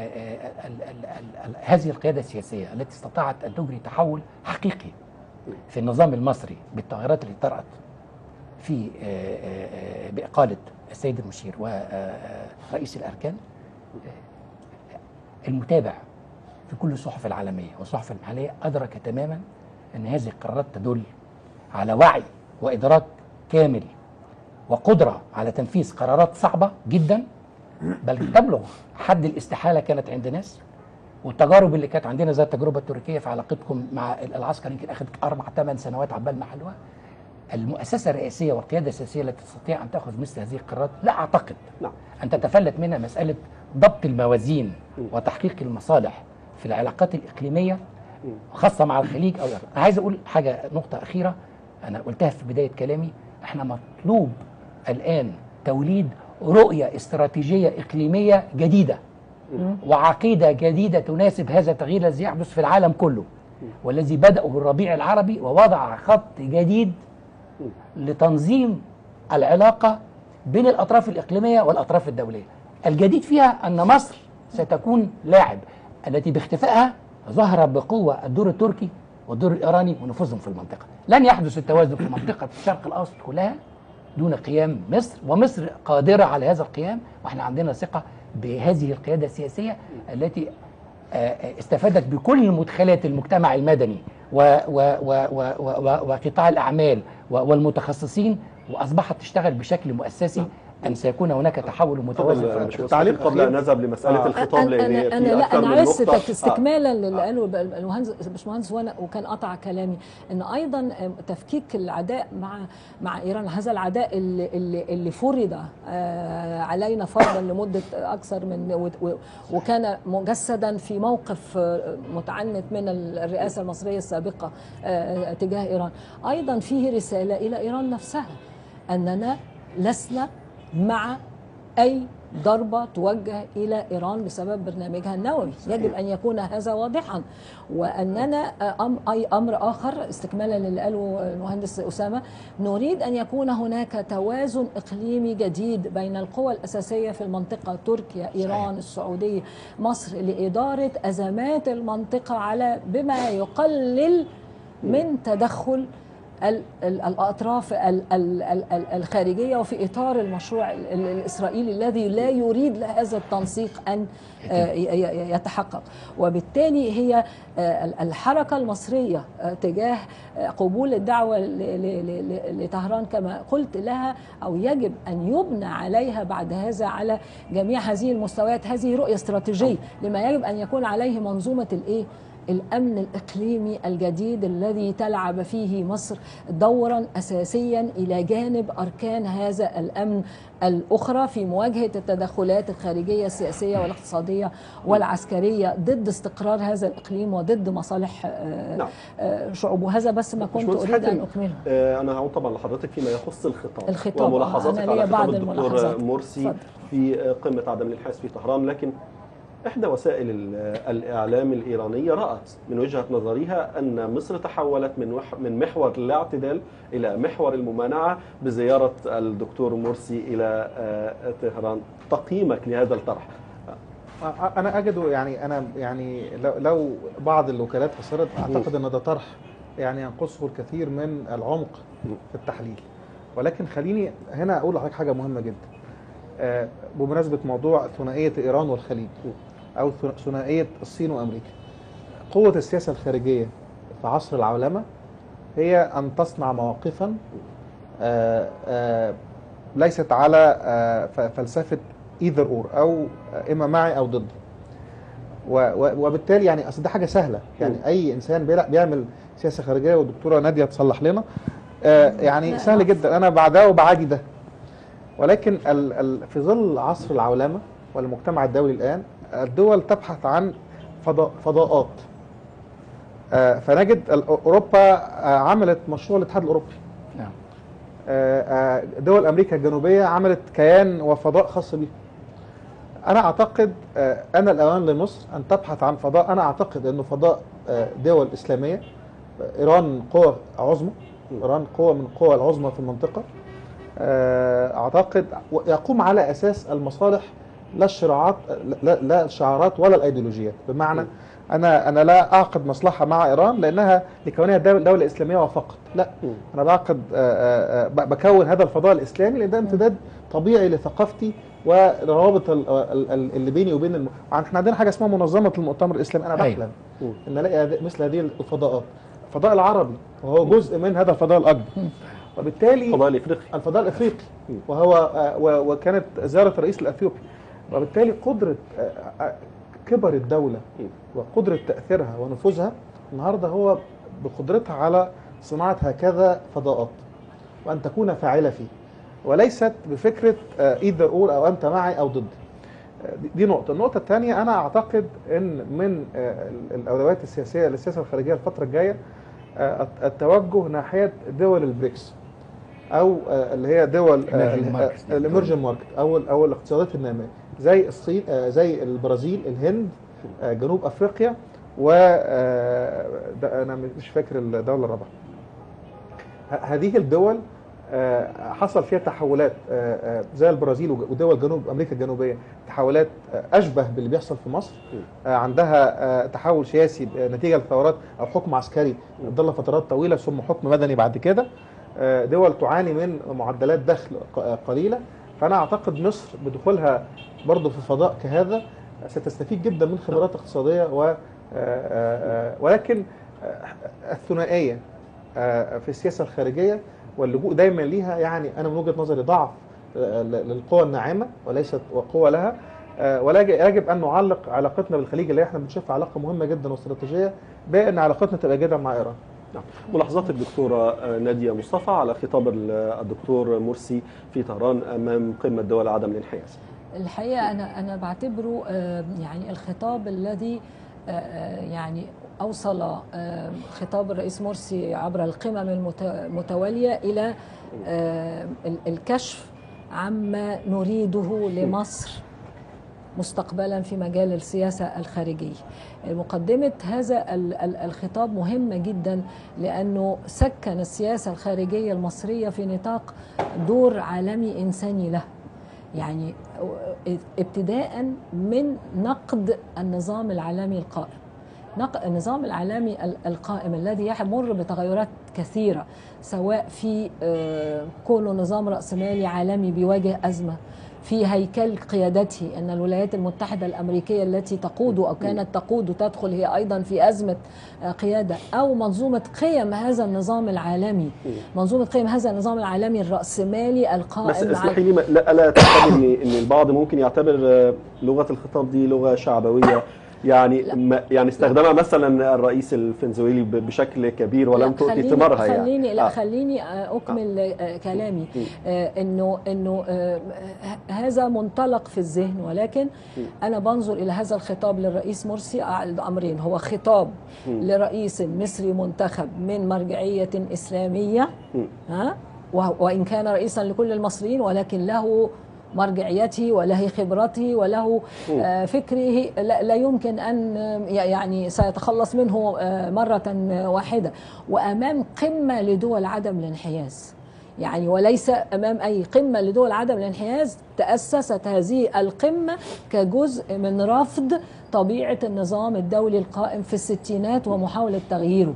هذه القياده السياسيه التي استطاعت ان تجري تحول حقيقي في النظام المصري بالتغيرات اللي طرأت في بإقالة السيد المشير ورئيس الأركان، المتابع في كل الصحف العالمية والصحف المحلية أدرك تماما أن هذه القرارات تدل على وعي وإدراك كامل وقدرة على تنفيذ قرارات صعبة جدا بل تبلغ حد الاستحالة كانت عند ناس. والتجارب اللي كانت عندنا زي التجربه التركيه في علاقتكم مع العسكر يمكن اخذت اربع ثمان سنوات عبال ما حلوها. المؤسسه الرئاسيه والقياده السياسيه التي تستطيع ان تاخذ مثل هذه القرارات لا اعتقد نعم. ان تتفلت منها مساله ضبط الموازين وتحقيق المصالح في العلاقات الاقليميه خاصه مع الخليج او انا عايز اقول حاجه نقطه اخيره انا قلتها في بدايه كلامي. احنا مطلوب الان توليد رؤيه استراتيجيه اقليميه جديده وعقيدة جديدة تناسب هذا التغيير الذي يحدث في العالم كله والذي بدأوا بالربيع العربي ووضع خط جديد لتنظيم العلاقة بين الأطراف الإقليمية والأطراف الدولية. الجديد فيها أن مصر ستكون لاعب التي باختفائها ظهر بقوة الدور التركي والدور الإيراني ونفوذهم في المنطقة. لن يحدث التوازن في منطقة الشرق الأوسط كلها دون قيام مصر، ومصر قادرة على هذا القيام، وإحنا عندنا ثقة بهذه القيادة السياسية التي استفادت بكل مدخلات المجتمع المدني وقطاع الأعمال والمتخصصين وأصبحت تشتغل بشكل مؤسسي أن سيكون هناك تحول متوازن في
التعليق قبل أن نذهب لمسألة
آه.
الخطاب، لأن
أنا,
هي
أنا
في
لا
أكثر
أنا
من
عايز
نقطة.
استكمالا للي قاله المهندس الباشمهندس وانا وكان قطع كلامي، ان ايضا تفكيك العداء مع مع ايران، هذا العداء اللي اللي, اللي فرض علينا فرضا لمده اكثر من، وكان مجسدا في موقف متعنت من الرئاسه المصريه السابقه تجاه ايران، ايضا فيه رساله الى ايران نفسها اننا لسنا مع اي ضربة توجه إلى إيران بسبب برنامجها النووي. يجب أن يكون هذا واضحا. وأننا أم أي أمر آخر استكمالا للي قاله المهندس أسامة، نريد أن يكون هناك توازن إقليمي جديد بين القوى الأساسية في المنطقة، تركيا، إيران، السعودية، مصر، لإدارة أزمات المنطقة على بما يقلل من تدخل الأطراف الخارجية وفي إطار المشروع الإسرائيلي الذي لا يريد لهذا التنسيق أن يتحقق. وبالتالي هي الحركة المصرية تجاه قبول الدعوة لطهران كما قلت لها، أو يجب أن يبنى عليها بعد هذا على جميع هذه المستويات. هذه رؤية استراتيجية لما يجب أن يكون عليه منظومة الإيه؟ الأمن الإقليمي الجديد الذي تلعب فيه مصر دورا أساسيا إلى جانب أركان هذا الأمن الأخرى في مواجهة التدخلات الخارجية السياسية والاقتصادية والعسكرية ضد استقرار هذا الإقليم وضد مصالح نعم. شعوبه. هذا بس ما كنت أريد أن أكمله.
أنا هعود طبعا لحضرتك فيما يخص الخطاب,
الخطاب
وملاحظاتك على خطاب الدكتور مرسي فضل. في قمة عدم الانحياز في طهران. لكن إحدى وسائل الإعلام الإيرانية رأت من وجهة نظرها أن مصر تحولت من من محور الاعتدال إلى محور الممانعة بزيارة الدكتور مرسي إلى طهران. تقييمك لهذا الطرح؟
أنا أجد يعني أنا يعني لو بعض الوكالات فسرت، أعتقد أن ده طرح يعني ينقصه الكثير من العمق في التحليل. ولكن خليني هنا أقول لحضرتك حاجة مهمة جدا بمناسبة موضوع ثنائية إيران والخليج أو ثنائية الصين وأمريكا. قوة السياسة الخارجية في عصر العولمة هي أن تصنع مواقفا آآ آآ ليست على فلسفة either or أو إما معي أو ضد. وبالتالي يعني أصل ده حاجة سهلة، يعني أي إنسان بيعمل سياسة خارجية، والدكتورة نادية تصلح لنا يعني سهل جدا، أنا بعده وبعادي ده. ولكن في ظل عصر العولمة والمجتمع الدولي الآن، الدول تبحث عن فضاء فضاءات. فنجد أوروبا عملت مشروع الاتحاد الأوروبي. نعم. دول أمريكا الجنوبية عملت كيان وفضاء خاص بيه. أنا أعتقد أن الأوان لمصر أن تبحث عن فضاء. أنا أعتقد أنه فضاء دول إسلامية. إيران قوة عظمى، إيران قوة من القوى العظمى في المنطقة. أعتقد يقوم على أساس المصالح، لا الشراعات، لا, لا الشعارات ولا الأيديولوجيات. بمعنى أنا أنا لا أعقد مصلحة مع إيران لأنها لكونها دولة إسلامية فقط، لا، أنا بعقد بكون هذا الفضاء الإسلامي لأن ده امتداد طبيعي لثقافتي والروابط اللي بيني وبين الم... احنا عندنا حاجة اسمها منظمة المؤتمر الإسلامي. أنا بحلم إن ألاقي مثل هذه الفضاءات، الفضاء العربي وهو جزء من هذا الفضاء الأكبر. وبالتالي
الفضاء الافريقي
الفضاء الافريقي وهو وكانت زياره الرئيس الاثيوبي. وبالتالي قدره كبر الدوله وقدره تاثيرها ونفوذها النهارده هو بقدرتها على صناعه هكذا فضاءات وان تكون فاعله فيه، وليست بفكره ايذر اور او انت معي او ضدي. دي نقطه. النقطه الثانيه، انا اعتقد ان من الاولويات السياسيه للسياسه الخارجيه الفتره الجايه التوجه ناحيه دول البريكس، او اللي هي دول الاميرجن ماركت او او الاقتصادات الناميه، زي الصين، زي البرازيل، الهند، جنوب افريقيا، و انا مش فاكر الدوله الرابعه. هذه الدول حصل فيها تحولات زي البرازيل ودول جنوب امريكا الجنوبيه، تحولات اشبه باللي بيحصل في مصر. عندها تحول سياسي نتيجه لثورات او حكم عسكري ظل فترات طويله ثم حكم مدني بعد كده. دول تعاني من معدلات دخل قليله. فانا اعتقد مصر بدخولها برضه في فضاء كهذا ستستفيد جدا من خبرات اقتصاديه، و ولكن الثنائيه في السياسه الخارجيه واللجوء دايما ليها، يعني انا من وجهه نظري ضعف للقوى الناعمه وليست قوى لها. ويجب ان نعلق علاقتنا بالخليج اللي احنا بنشوفها علاقه مهمه جدا واستراتيجيه بان علاقتنا تبقى جدا مع ايران.
نعم. ملاحظات الدكتورة نادية مصطفى على خطاب الدكتور مرسي في طهران أمام قمة دول عدم الانحياز.
الحقيقة أنا أنا بعتبره يعني الخطاب الذي يعني أوصل خطاب الرئيس مرسي عبر القمم المتوالية إلى الكشف عما نريده لمصر مستقبلا في مجال السياسة الخارجية. مقدمة هذا الخطاب مهمة جدا لأنه سكن السياسة الخارجية المصرية في نطاق دور عالمي إنساني له، يعني ابتداء من نقد النظام العالمي القائم. النظام العالمي القائم الذي يمر بتغيرات كثيرة، سواء في كونه نظام رأسمالي عالمي بيواجه أزمة في هيكل قيادته، أن الولايات المتحدة الأمريكية التي تقود أو كانت تقود تدخل هي أيضا في أزمة قيادة، أو منظومة قيم هذا النظام العالمي، منظومة قيم هذا النظام العالمي الرأسمالي القائم.
بس اسمحي لي، لا تعتبر ان البعض ممكن يعتبر لغة الخطاب دي لغة شعبوية، يعني لا. يعني استخدمها مثلا الرئيس الفنزويلي بشكل كبير ولم تؤتي ثمارها. يعني
خليني لا آه. خليني اكمل آه. كلامي آه انه انه آه هذا منطلق في الذهن، ولكن م. انا بنظر الى هذا الخطاب للرئيس مرسي امرين. هو خطاب م. لرئيس مصري منتخب من مرجعية إسلامية، ها، وان كان رئيسا لكل المصريين، ولكن له مرجعيته وله خبرته وله آه فكره لا يمكن أن يعني سيتخلص منه آه مرة واحدة، وأمام قمة لدول عدم الانحياز، يعني وليس أمام أي قمة لدول عدم الانحياز. تأسست هذه القمة كجزء من رفض طبيعة النظام الدولي القائم في الستينات ومحاولة تغييره.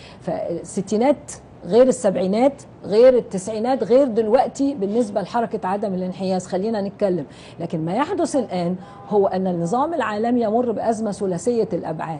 فالستينات غير السبعينات غير التسعينات غير دلوقتي بالنسبة لحركة عدم الانحياز، خلينا نتكلم. لكن ما يحدث الآن هو أن النظام العالمي يمر بأزمة ثلاثية الأبعاد.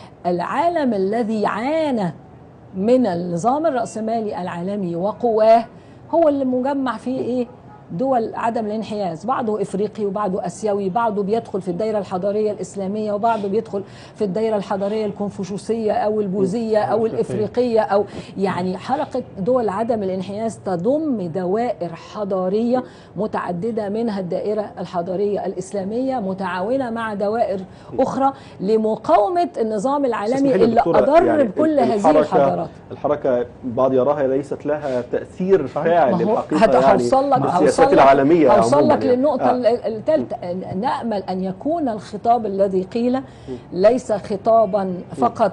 العالم الذي عانى من النظام الرأسمالي العالمي وقواه هو اللي مجمع فيه إيه؟ دول عدم الانحياز، بعضه افريقي وبعضه اسيوي، بعضه بيدخل في الدائره الحضاريه الاسلاميه وبعضه بيدخل في الدائره الحضاريه الكونفوشيوسيه او البوذيه او الافريقيه، او يعني حلقه دول عدم الانحياز تضم دوائر حضاريه متعدده، منها الدائره الحضاريه الاسلاميه متعاونه مع دوائر اخرى لمقاومه النظام العالمي اللي اضر يعني بكل هذه الحضارات.
الحركه بعض يراها ليست لها تاثير فاعل الحقيقه، يعني
هوصل العالمية هوصل لك للنقطة آه. الثالثة. نأمل أن يكون الخطاب الذي قيل ليس خطابا فقط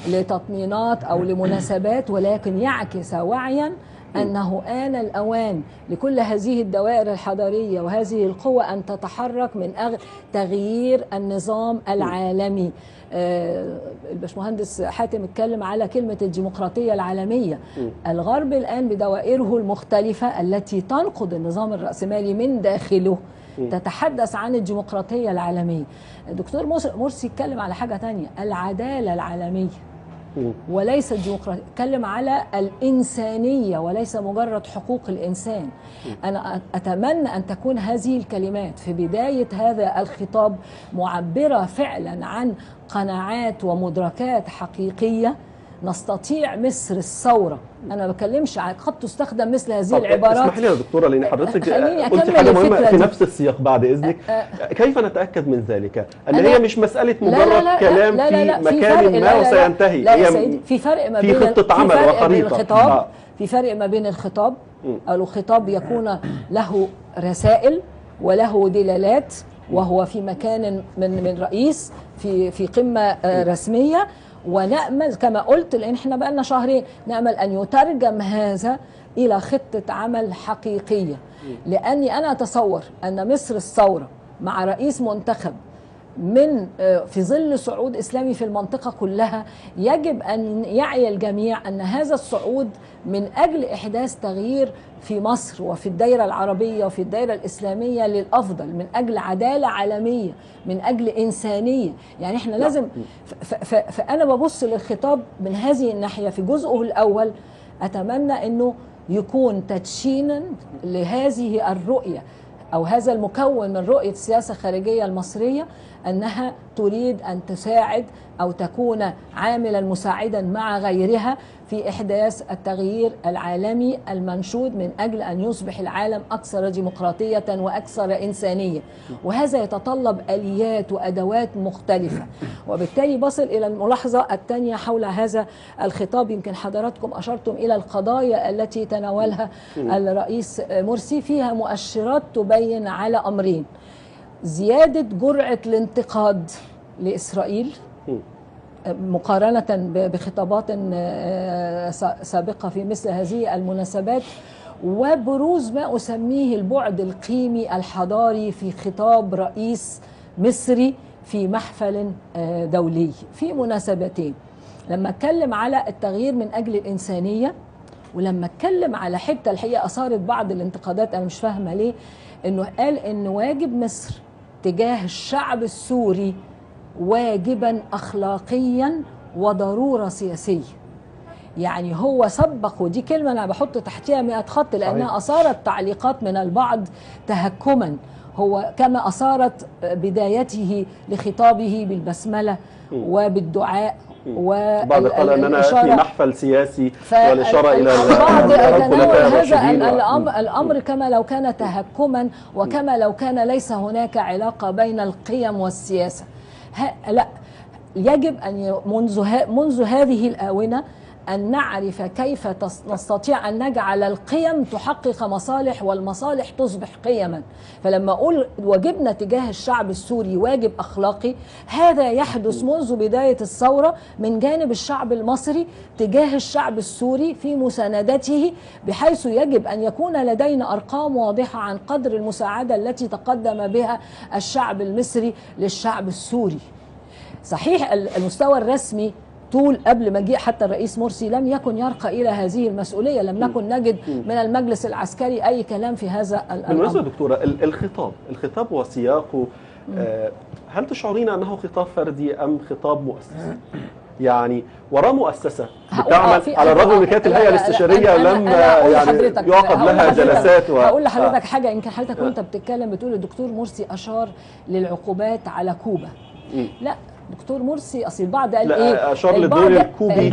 لتطمينات أو لمناسبات، ولكن يعكس وعيا أنه آن الأوان لكل هذه الدوائر الحضارية وهذه القوى أن تتحرك من أجل تغيير النظام العالمي. آه الباشمهندس حاتم اتكلم على كلمة الديمقراطية العالمية. الغرب الآن بدوائره المختلفة التي تنقض النظام الرأسمالي من داخله تتحدث عن الديمقراطية العالمية. الدكتور مرسي اتكلم على حاجة تانية، العدالة العالمية وليس الديمقراطية، اتكلم على الإنسانية وليس مجرد حقوق الإنسان. أنا أتمنى أن تكون هذه الكلمات في بداية هذا الخطاب معبرة فعلا عن قناعات ومدركات حقيقية نستطيع مصر الثورة. أنا ما بكلمش عن قد تستخدم مثل هذه العبارات.
اسمح لي يا دكتورة، لأن حضرتك قلت حاجة مهمة في نفس السياق بعد إذنك. كيف نتأكد من ذلك؟ أن هي مش مسألة مجرد لا لا لا كلام لا لا لا في مكان في ما وسينتهي.
لا يا سيدي، في فرق ما بين
في خطة عمل وخريطة.
الخطاب آه. في فرق ما بين الخطاب أو الخطاب يكون له رسائل وله دلالات وهو في مكان من من رئيس في في قمة رسمية، ونأمل كما قلت، لأن احنا بقى لنا شهرين، نأمل أن يترجم هذا إلى خطة عمل حقيقية. لأني أنا أتصور أن مصر الثورة مع رئيس منتخب من في ظل صعود إسلامي في المنطقة كلها، يجب أن يعي الجميع أن هذا الصعود من أجل إحداث تغيير في مصر وفي الدائرة العربية وفي الدائرة الإسلامية للأفضل، من أجل عدالة عالمية، من أجل إنسانية. يعني إحنا لازم فأنا ببص للخطاب من هذه الناحية في جزءه الأول. أتمنى أنه يكون تدشينا لهذه الرؤية أو هذا المكون من رؤية السياسة الخارجية المصرية، أنها تريد أن تساعد أو تكون عاملا مساعدا مع غيرها في إحداث التغيير العالمي المنشود من أجل أن يصبح العالم أكثر ديمقراطية وأكثر إنسانية، وهذا يتطلب آليات وأدوات مختلفة. وبالتالي بصل إلى الملاحظة الثانية حول هذا الخطاب. يمكن حضراتكم أشرتم إلى القضايا التي تناولها الرئيس مرسي، فيها مؤشرات تبين على أمرين: زيادة جرعة الانتقاد لإسرائيل مقارنة بخطابات سابقة في مثل هذه المناسبات، وبروز ما أسميه البعد القيمي الحضاري في خطاب رئيس مصري في محفل دولي في مناسبتين. لما اتكلم على التغيير من أجل الإنسانية، ولما اتكلم على حتة الحقيقة أثارت بعض الانتقادات أنا مش فاهمة ليه، إنه قال إن واجب مصر تجاه الشعب السوري واجبا أخلاقيا وضرورة سياسية. يعني هو سبق، ودي كلمة أنا بحط تحتها مئة خط لأنها أثارت تعليقات من البعض تهكما. هو كما أثارت بدايته لخطابه بالبسملة وبالدعاء،
بعض قال أننا في محفل سياسي والإشارة إلى
البعض تناول هذا الأمر, الأمر كما لو كان تهكما، وكما لو كان ليس هناك علاقة بين القيم والسياسة. لا، يجب أن منذ, منذ هذه الآونة أن نعرف كيف نستطيع أن نجعل القيم تحقق مصالح والمصالح تصبح قيما. فلما أقول واجبنا تجاه الشعب السوري واجب أخلاقي، هذا يحدث منذ بداية الثورة من جانب الشعب المصري تجاه الشعب السوري في مساندته، بحيث يجب أن يكون لدينا أرقام واضحة عن قدر المساعدة التي تقدم بها الشعب المصري للشعب السوري. صحيح المستوى الرسمي طول قبل مجيء حتى الرئيس مرسي لم يكن يرقى إلى هذه المسؤولية، لم نكن نجد من المجلس العسكري أي كلام في هذا الأمر.
بالنسبة دكتورة الخطاب الخطاب وسياقه، هل تشعرين أنه خطاب فردي أم خطاب مؤسسي؟ يعني وراء مؤسسة بتعمل على الرغم من كانت الهيئة الاستشارية لم يعني يعقد لها جلسات.
هقول لحضرتك حاجة، يمكن حضرتك وانت بتتكلم بتقول الدكتور مرسي أشار للعقوبات على كوبا. لا، دكتور مرسي اصل البعض قال ايه؟
اشار للدور الكوبي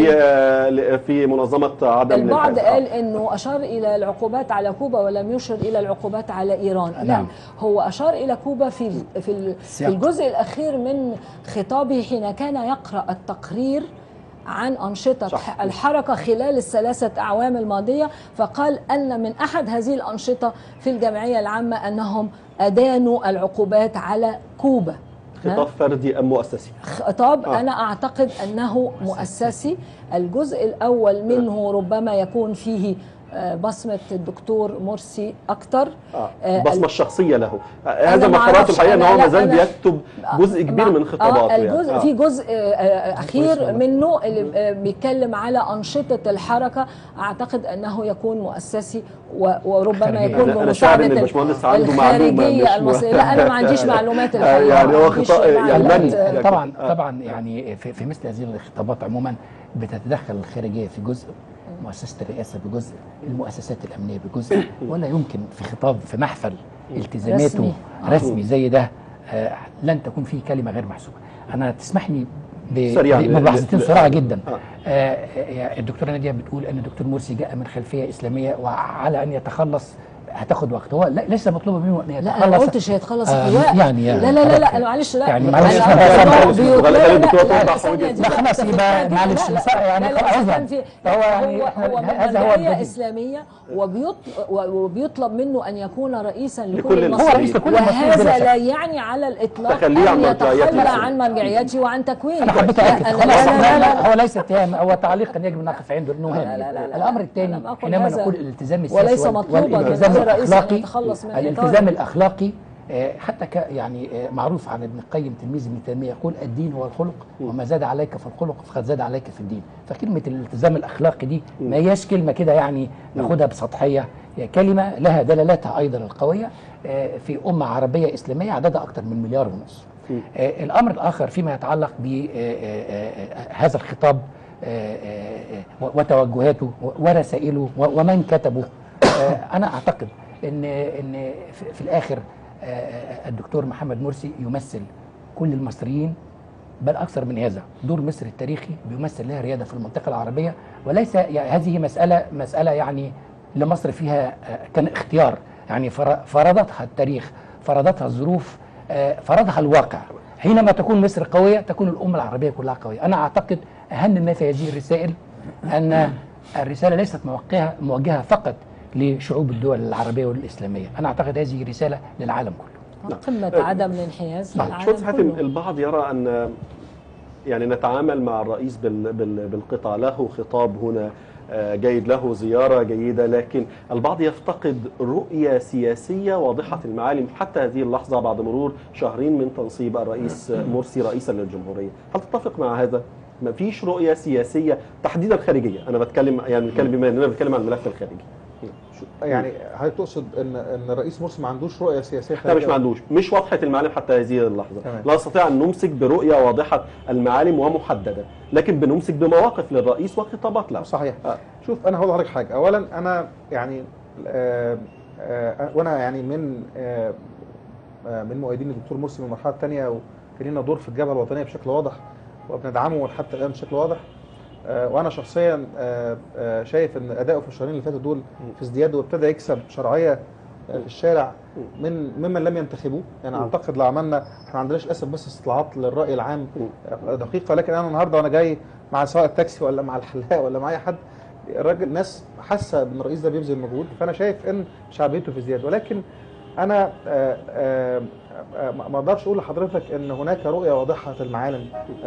في في منظمه عدم
البعض قال انه اشار الى العقوبات على كوبا ولم يشر الى العقوبات على ايران. لا، نعم. هو اشار الى كوبا في في في الجزء الاخير من خطابه حين كان يقرا التقرير عن أنشطة صح. الحركة خلال الثلاثة أعوام الماضية، فقال أن من أحد هذه الأنشطة في الجمعية العامة أنهم أدانوا العقوبات على كوبا.
خطاب فردي أم مؤسسي؟
خطاب آه. أنا أعتقد أنه مؤسسي. الجزء الأول منه ربما يكون فيه بصمة الدكتور مرسي أكتر،
آه. بصمة الشخصية له. هذا ما قرأته الحقيقة أنه ما زال بيكتب جزء كبير من خطاباته.
آه الجزء يعني. آه. في جزء أخير منه اللي بيتكلم على أنشطة الحركة، أعتقد أنه يكون مؤسسي وربما يكون بمساعدة الخارجية المصرية. لا، أنا ما عنديش معلومات الحقيقة.
يعني هو خطاب
يعني طبعا طبعا يعني في, في مثل هذه الخطابات عموما بتتدخل الخارجية في جزء، مؤسسة الرئاسة بجزء، المؤسسات الأمنية بجزء، ولا يمكن في خطاب في محفل التزاماته رسمي, رسمي زي ده آه لن تكون فيه كلمة غير محسوبة. أنا تسمحني بملاحظتين سريعة جدا. آه الدكتورة نادية بتقول أن الدكتور مرسي جاء من خلفية إسلامية وعلى أن يتخلص هتاخد وقت. هو لا لسه مطلوب منه ان
يتخلص. لا، انا ما قلتش هيتخلص في وقت.
يعني, يعني
لا لا لا لا معلش. لا
يعني معلش لا خلاص يبقى معلش يعني
هو يعني هو هذا هو اسلاميه وبيطلب منه ان يكون رئيسا لكل المصريين، وهذا لا يعني على الاطلاق ان يتخلى عن مرجعيته وعن تكوينه.
انا حبيت اكد خلاص هو ليس اتهام، هو تعليق يجب نقف عنده انه هام. الامر الثاني حينما نقول الالتزام السياسي
وليس مطلوبا
الأخلاقي، الالتزام الأخلاقي حتى ك يعني معروف عن ابن القيم تلميذ ابن تيمية يقول الدين هو الخلق وما زاد عليك في الخلق فقد زاد عليك في الدين. فكلمة الالتزام الأخلاقي دي ما هياش كلمة كده يعني ناخدها بسطحية، هي كلمة لها دلالاتها أيضا القوية في أمة عربية إسلامية عددها أكثر من مليار ونصف. الأمر الآخر فيما يتعلق بهذا الخطاب وتوجهاته ورسائله ومن كتبه. انا اعتقد ان ان في الاخر الدكتور محمد مرسي يمثل كل المصريين، بل اكثر من هذا. دور مصر التاريخي بيمثل لها رياده في المنطقه العربيه، وليس يعني هذه مساله مساله يعني لمصر فيها كان اختيار، يعني فرضتها التاريخ، فرضتها الظروف، فرضها الواقع. حينما تكون مصر قويه تكون الامه العربيه كلها قويه. انا اعتقد اهم ما في هذه الرسائل ان الرساله ليست موجهه موجهه فقط لشعوب الدول العربيه والاسلاميه، انا اعتقد هذه رساله للعالم كله.
قمه عدم الانحياز للعالم
شوف حاتم،
كله.
البعض يرى ان يعني نتعامل مع الرئيس بال بال بالقطع، له خطاب هنا جيد، له زيارة جيدة، لكن البعض يفتقد رؤية سياسية واضحة المعالم حتى هذه اللحظة بعد مرور شهرين من تنصيب الرئيس مرسي رئيسا للجمهورية. هل تتفق مع هذا؟ ما فيش رؤية سياسية تحديدا خارجية، أنا بتكلم يعني بتكلم بما أننا بنتكلم عن الملف الخارجي.
يعني حضرتك تقصد ان ان الرئيس مرسي ما عندوش رؤيه سياسيه
لا مش ما عندوش، مش واضحه المعالم حتى هذه اللحظه. تمام. لا نستطيع ان نمسك برؤيه واضحه المعالم ومحدده، لكن بنمسك بمواقف للرئيس وخطابات له.
صحيح. آه. شوف انا هقول لحضرتك حاجه، اولا انا يعني آه آه وانا يعني من آه آه من مؤيدين الدكتور مرسي من المرحله الثانيه، وكان لنا دور في الجبهه الوطنيه بشكل واضح وبندعمه حتى الان بشكل واضح. آه وانا شخصيا آه آه شايف ان اداؤه في الشهرين اللي فاتوا دول في ازدياد، وابتدى يكسب شرعيه آه في الشارع من ممن لم ينتخبوه. يعني اعتقد لو عملنا، احنا ما عندناش للاسف بس استطلاعات للراي العام آه دقيقه، لكن انا النهارده وانا جاي مع سواق التاكسي ولا مع الحلاق ولا مع اي حد، الراجل ناس حاسه ان الرئيس ده بيبذل مجهود، فانا شايف ان شعبيته في ازدياد. ولكن انا آآ آآ ما اقدرش اقول لحضرتك ان هناك رؤيه واضحه المعالم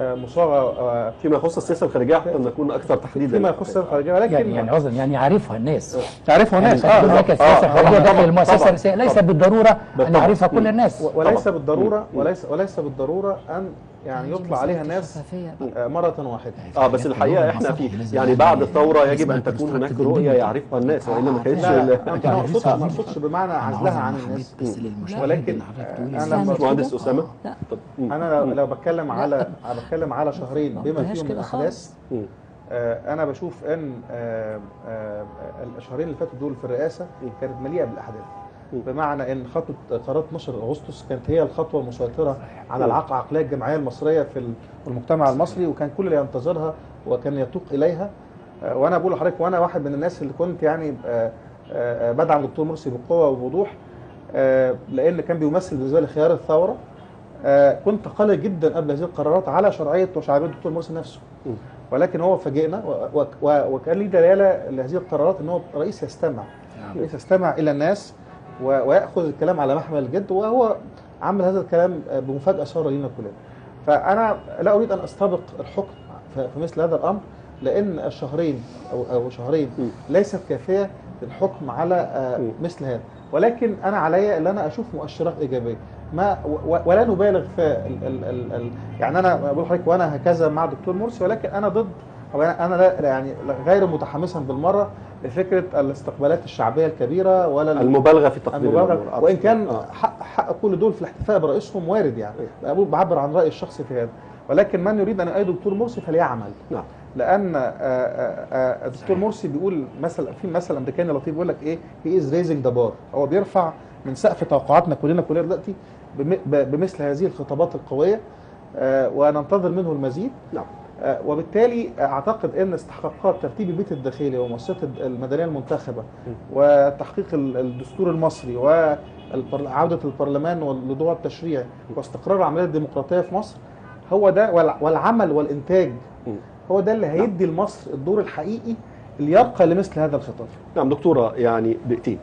مصاغه
فيما يخص السياسه الخارجيه، حتى نكون اكثر تحديدا
فيما يخص السياسه الخارجيه. ولكن
يعني يعني قصدي يعني يعرفها الناس،
تعرفها الناس.
يعني اه السياسه الخارجيه داخل المؤسسه الرئاسيه ليس بالضروره ان يعرفها كل الناس،
وليس بالضروره وليس وليس بالضروره ان يعني يطلع عليها ناس مرة واحدة.
اه بس الحقيقة احنا في يعني بعد الثورة يجب ان تكون هناك رؤية يعرفها الناس، والا ما كانتش.
لا ما اقصدش ما اقصدش بمعنى عزلها عن الناس، ولكن انا
مهندس اسامة،
انا لو بتكلم على بتكلم على شهرين بما فيهم من احداث، انا بشوف ان الشهرين اللي فاتوا دول في الرئاسة كانت مليئة بالاحداث، بمعنى ان خطوه قرار اثناشر اغسطس كانت هي الخطوه المسيطره على العقليه الجماعيه المصريه في المجتمع المصري، وكان كل اللي ينتظرها وكان يتوق اليها. وانا بقول لحضرتك، وانا واحد من الناس اللي كنت يعني بدعم الدكتور مرسي بقوه وبوضوح، لان كان بيمثل بالنسبه لي خيار الثوره. كنت قلق جدا قبل هذه القرارات على شرعيه وشعبيه الدكتور مرسي نفسه، ولكن هو فاجئنا، وكان لي دلاله لهذه القرارات ان هو رئيس يستمع، رئيس يستمع الى الناس ويأخذ الكلام على محمل الجد، وهو عمل هذا الكلام بمفاجأة سارة لنا كلنا. فأنا لا أريد أن أستبق الحكم في مثل هذا الأمر، لأن الشهرين أو أو شهرين ليست كافية للحكم على مثل هذا، ولكن أنا علي أن أنا أشوف مؤشرات إيجابية، ما ولا نبالغ في ال ال ال ال يعني أنا بقول لحضرتك وأنا هكذا مع الدكتور مرسي، ولكن أنا ضد، أو أنا لا يعني غير متحمسا بالمرة لفكره الاستقبالات الشعبيه الكبيره ولا
المبالغه في تقديم
المبالغه، وان كان آه. حق حق كل دول في الاحتفاء برئيسهم وارد، يعني اقول بعبر عن رايي الشخصي في هذا، ولكن من يريد ان يؤيد الدكتور مرسي فليعمل. نعم. لان الدكتور مرسي بيقول مثلا في مثل امريكاني لطيف بيقول لك ايه، هي از ريزنج ذا بار، هو بيرفع من سقف توقعاتنا كلنا كلنا دلوقتي بمثل هذه الخطابات القويه، وننتظر منه المزيد. نعم. وبالتالي اعتقد ان استحقاقات ترتيب البيت الداخلي ومؤسسات المدنيه المنتخبه وتحقيق الدستور المصري وعوده البرلمان لدور التشريع واستقرار العمليه الديمقراطيه في مصر، هو ده، والعمل والانتاج هو ده اللي هيدي لمصر الدور الحقيقي اللي يبقى لمثل هذا الخطاب.
نعم دكتوره، يعني دقيقتين.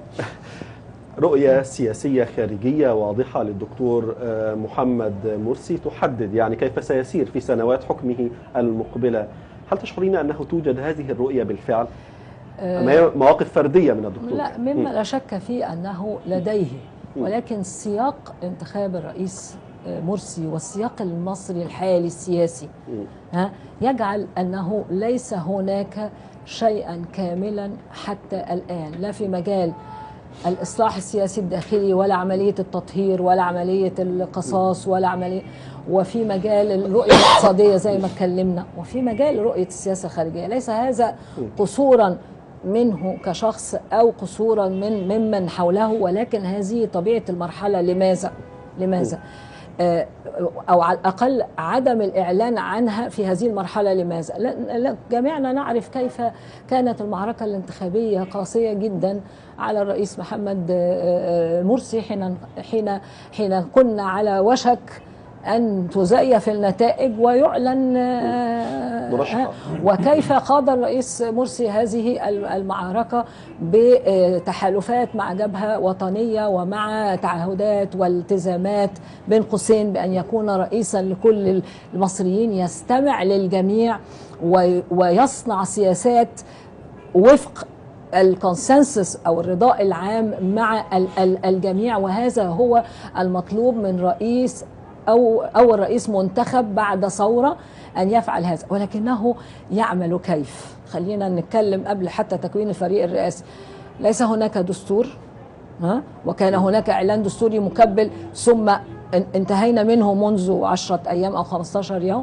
رؤية سياسية خارجية واضحة للدكتور محمد مرسي تحدد يعني كيف سيسير في سنوات حكمه المقبلة. هل تشعرين أنه توجد هذه الرؤية بالفعل؟ أم هي مواقف فردية من الدكتور؟
لا، مما لا شك فيه أنه لديه، ولكن سياق انتخاب الرئيس مرسي والسياق المصري الحالي السياسي ها يجعل أنه ليس هناك شيئا كاملا حتى الآن، لا في مجال الإصلاح السياسي الداخلي ولا عملية التطهير ولا عملية القصاص ولا عملية، وفي مجال الرؤية الاقتصادية زي ما اتكلمنا، وفي مجال رؤية السياسة الخارجية. ليس هذا قصورا منه كشخص أو قصورا من ممن حوله، ولكن هذه طبيعة المرحلة. لماذا؟ لماذا؟ أو على الأقل عدم الإعلان عنها في هذه المرحلة. لماذا؟ لا جميعنا نعرف كيف كانت المعركة الانتخابية قاسية جدا على الرئيس محمد مرسي حين حين حين كنا على وشك أن تزيف النتائج ويعلن مرشح، وكيف خاض الرئيس مرسي هذه المعركة بتحالفات مع جبهة وطنية ومع تعهدات والتزامات بين قوسين بأن يكون رئيسا لكل المصريين، يستمع للجميع ويصنع سياسات وفق الكونسنسس أو الرضاء العام مع الجميع. وهذا هو المطلوب من رئيس أو أو الرئيس منتخب بعد ثورة أن يفعل هذا، ولكنه يعمل كيف؟ خلينا نتكلم قبل حتى تكوين الفريق الرئاسي. ليس هناك دستور، ها؟ وكان هناك إعلان دستوري مكبل ثم انتهينا منه منذ عشرة أيام أو خمسة عشر يوم.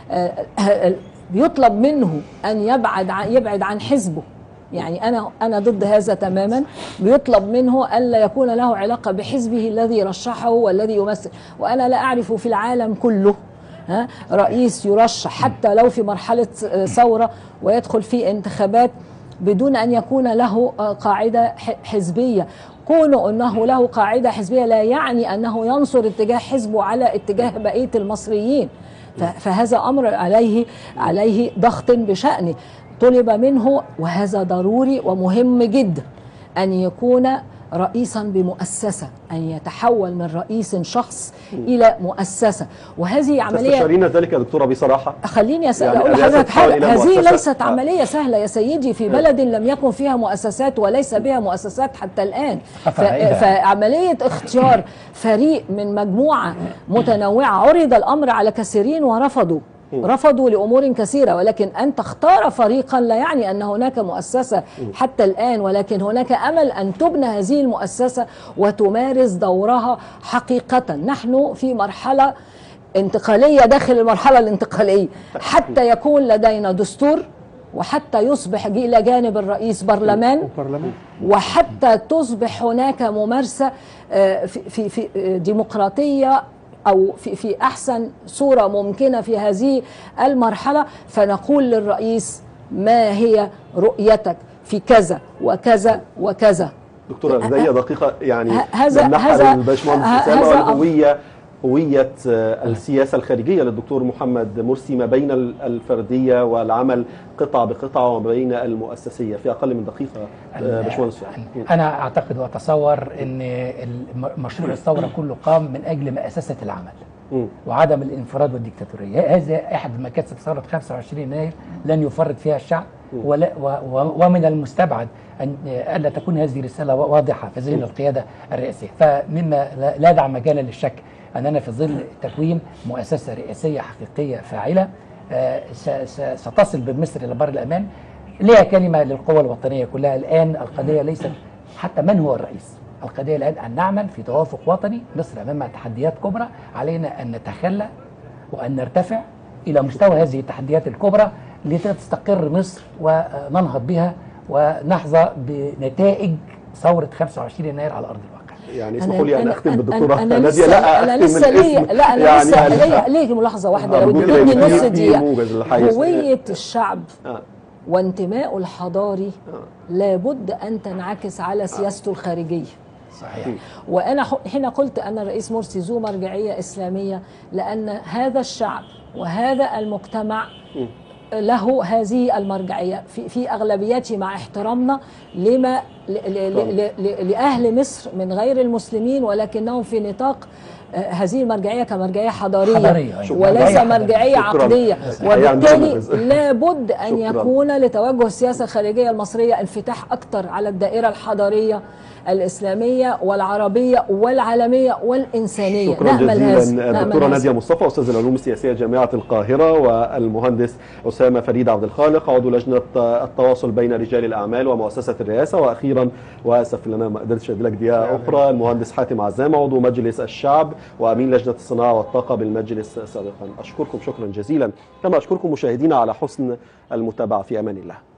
يطلب منه أن يبعد عن يبعد عن حزبه. يعني أنا أنا ضد هذا تماما. بيطلب منه ألا يكون له علاقة بحزبه الذي رشحه والذي يمثل. وأنا لا أعرف في العالم كله ها رئيس يرشح حتى لو في مرحلة ثورة ويدخل في انتخابات بدون أن يكون له قاعدة حزبية. كونه أنه له قاعدة حزبية لا يعني أنه ينصر اتجاه حزبه على اتجاه بقية المصريين. فهذا أمر عليه عليه ضغط بشأنه. طلب منه، وهذا ضروري ومهم جدا، أن يكون رئيسا بمؤسسة، أن يتحول من رئيس شخص إلى مؤسسة. وهذه عملية
تستشعرين ذلك يا دكتورة بصراحة؟
خليني أسأل يعني أقول لحضرتك حاجة. هذه ليست عملية سهلة يا سيدي في بلد لم يكن فيها مؤسسات وليس بها مؤسسات حتى الآن. فعملية اختيار فريق من مجموعة متنوعة، عرض الأمر على كثيرين ورفضوا رفضوا لأمور كثيرة، ولكن أن تختار فريقا لا يعني أن هناك مؤسسة حتى الآن، ولكن هناك أمل أن تبنى هذه المؤسسة وتمارس دورها حقيقة. نحن في مرحلة انتقالية داخل المرحلة الانتقالية حتى يكون لدينا دستور، وحتى يصبح إلى جانب الرئيس برلمان، وحتى تصبح هناك ممارسة في في ديمقراطية أو في في أحسن صورة ممكنة في هذه المرحلة. فنقول للرئيس ما هي رؤيتك في كذا وكذا وكذا.
دكتورة هدية دقيقة يعني
هذا هذا
الباشمهندس هوية هوية السياسة الخارجية للدكتور محمد مرسي ما بين الفردية والعمل قطعة بقطعة وما بين المؤسسية في أقل من دقيقة. باشمهندس
أنا أعتقد وأتصور أن مشروع الثورة كله قام من أجل مؤسسة العمل م. وعدم الانفراد والديكتاتورية. هذا أحد مكاسب ثورة خمسة وعشرين يناير لن يفرط فيها الشعب، ولا ومن المستبعد أن ألا تكون هذه رسالة واضحة في ذهن القيادة الرئاسية. فمما لا داعي مجالا للشك أننا في ظل تكوين مؤسسة رئاسية حقيقية فاعلة ستصل بمصر إلى بر الأمان. ليها كلمة للقوى الوطنية كلها. الآن القضية ليست حتى من هو الرئيس، القضية الآن أن نعمل في توافق وطني. مصر أمام تحديات كبرى، علينا أن نتخلى وأن نرتفع إلى مستوى هذه التحديات الكبرى لتستقر مصر وننهض بها ونحظى بنتائج ثورة خمسة وعشرين يناير على أرض الواقع.
يعني اسمحوا لي أن أختم بالدكتورة
أنا
نادية. لا
أنا لسه ليه لا أنا
يعني
لسه ليه ليه ملاحظة واحدة لو تديني نص دقيقة. هوية الشعب آه. وانتمائه الحضاري آه. لابد أن تنعكس على سياسته آه. الخارجية.
صحيح.
وأنا حين قلت أن الرئيس مرسي ذو مرجعية إسلامية لأن هذا الشعب وهذا المجتمع م. له هذه المرجعية في في أغلبيته، مع احترامنا لما ل ل ل ل لأهل مصر من غير المسلمين، ولكنهم في نطاق هذه المرجعيه كمرجعيه حضاريه,
حضارية،
وليس
مرجعية
مرجعيه
شكراً.
عقديه.
شكراً.
وبالتالي لابد ان
شكراً.
يكون لتوجه السياسه الخارجيه المصريه انفتاح اكثر على الدائره الحضاريه الاسلاميه والعربيه والعالميه والانسانيه.
شكرا
نأمل
جزيلا
هذا.
دكتورة نادية مصطفى أستاذ العلوم السياسية جامعة القاهرة، والمهندس أسامة فريد عبد الخالق عضو لجنة التواصل بين رجال الأعمال ومؤسسة الرئاسة، وأخيرا وأسف إن أنا ما قدرتش أدي لك دقيقة أخرى المهندس حاتم عزام عضو مجلس الشعب وأمين لجنة الصناعة والطاقة بالمجلس سابقا. أشكركم شكرا جزيلا، كما أشكركم مشاهدينا على حسن المتابعة. في أمان الله.